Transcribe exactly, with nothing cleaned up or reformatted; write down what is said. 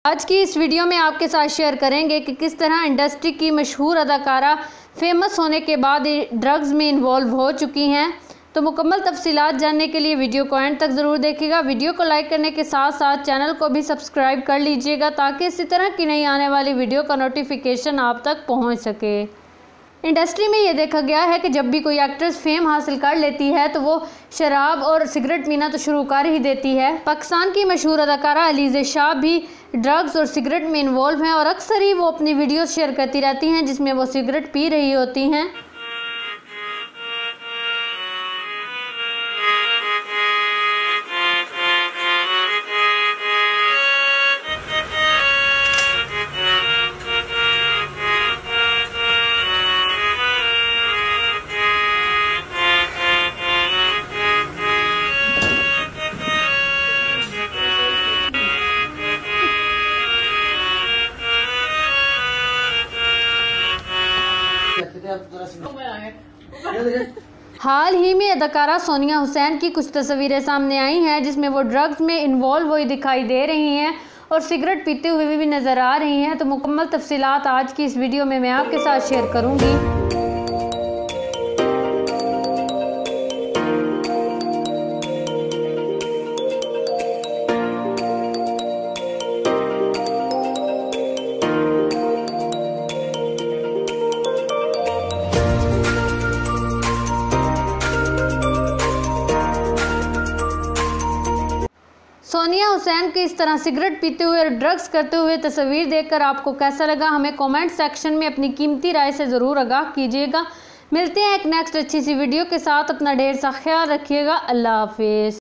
आज की इस वीडियो में आपके साथ शेयर करेंगे कि किस तरह इंडस्ट्री की मशहूर अदाकारा फेमस होने के बाद ड्रग्स में इन्वॉल्व हो चुकी हैं। तो मुकम्मल तफसीलात जानने के लिए वीडियो को एंड तक ज़रूर देखिएगा। वीडियो को लाइक करने के साथ साथ चैनल को भी सब्सक्राइब कर लीजिएगा ताकि इसी तरह की नई आने वाली वीडियो का नोटिफिकेशन आप तक पहुँच सके। इंडस्ट्री में ये देखा गया है कि जब भी कोई एक्ट्रेस फेम हासिल कर लेती है तो वो शराब और सिगरेट पीना तो शुरू कर ही देती है। पाकिस्तान की मशहूर अदाकारा अलीज़ा शाह भी ड्रग्स और सिगरेट में इन्वॉल्व हैं और अक्सर ही वो अपनी वीडियोस शेयर करती रहती हैं जिसमें वो सिगरेट पी रही होती हैं। हाल ही में अदाकारा सोनिया हुसैन की कुछ तस्वीरें सामने आई हैं जिसमें वो ड्रग्स में इन्वॉल्व हुई दिखाई दे रही हैं और सिगरेट पीते हुए भी नज़र आ रही हैं। तो मुकम्मल तफसीलात आज की इस वीडियो में मैं आपके साथ शेयर करूंगी। सोनिया हुसैन की इस तरह सिगरेट पीते हुए और ड्रग्स करते हुए तस्वीर देखकर आपको कैसा लगा, हमें कमेंट सेक्शन में अपनी कीमती राय से ज़रूर आगाह कीजिएगा। मिलते हैं एक नेक्स्ट अच्छी सी वीडियो के साथ। अपना ढेर सा ख्याल रखिएगा। अल्लाह हाफिज़।